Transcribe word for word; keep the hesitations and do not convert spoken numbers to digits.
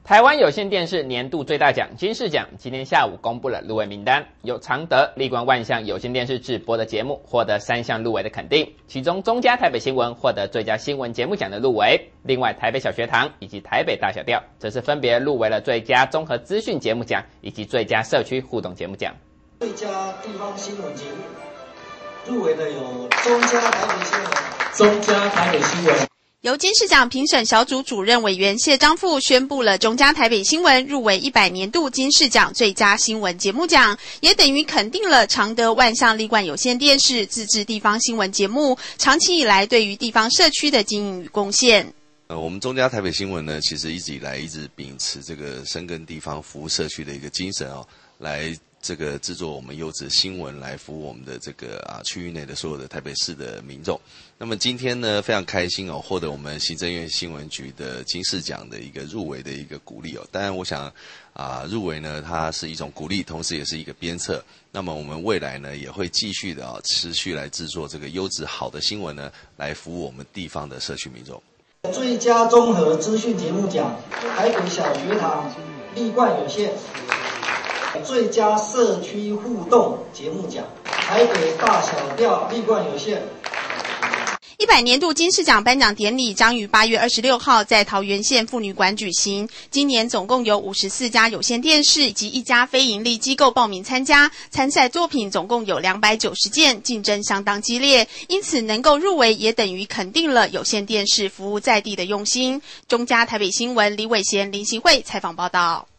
台湾有线电视年度最大奖金视奖今天下午公布了入围名单，由常德、立冠万象有线电视制播的节目获得三项入围的肯定，其中中嘉台北新闻获得最佳新闻节目奖的入围，另外台北小学堂以及台北大小调则是分别入围了最佳综合资讯节目奖以及最佳社区互动节目奖。 最佳地方新闻节目入围的有中嘉台北新闻、中嘉台北新闻。 由金视奖评审小组主任委员谢章富宣布了中嘉台北新闻入围一百年度金视奖最佳新闻节目奖，也等于肯定了常德万象立冠有线电视自制地方新闻节目长期以来对于地方社区的经营与贡献。 呃，我们中嘉台北新闻呢，其实一直以来一直秉持这个深耕地方服务社区的一个精神哦，来这个制作我们优质新闻，来服务我们的这个啊区域内的所有的台北市的民众。那么今天呢，非常开心哦，获得我们行政院新闻局的金视奖的一个入围的一个鼓励哦。当然，我想啊，入围呢，它是一种鼓励，同时也是一个鞭策。那么我们未来呢，也会继续的啊，持续来制作这个优质好的新闻呢，来服务我们地方的社区民众。 最佳综合资讯节目奖，台北小学堂、立冠有线。最佳社区互动节目奖，台北大小调立冠有线。 一百年度金视奖颁奖典礼将于八月二十六号在桃园县妇女馆举行。今年总共有五十四家有线电视以及一家非营利机构报名参加，参赛作品总共有两百九十件，竞争相当激烈，因此能够入围也等于肯定了有线电视服务在地的用心。中嘉台北新闻李伟贤、林行慧采访报道。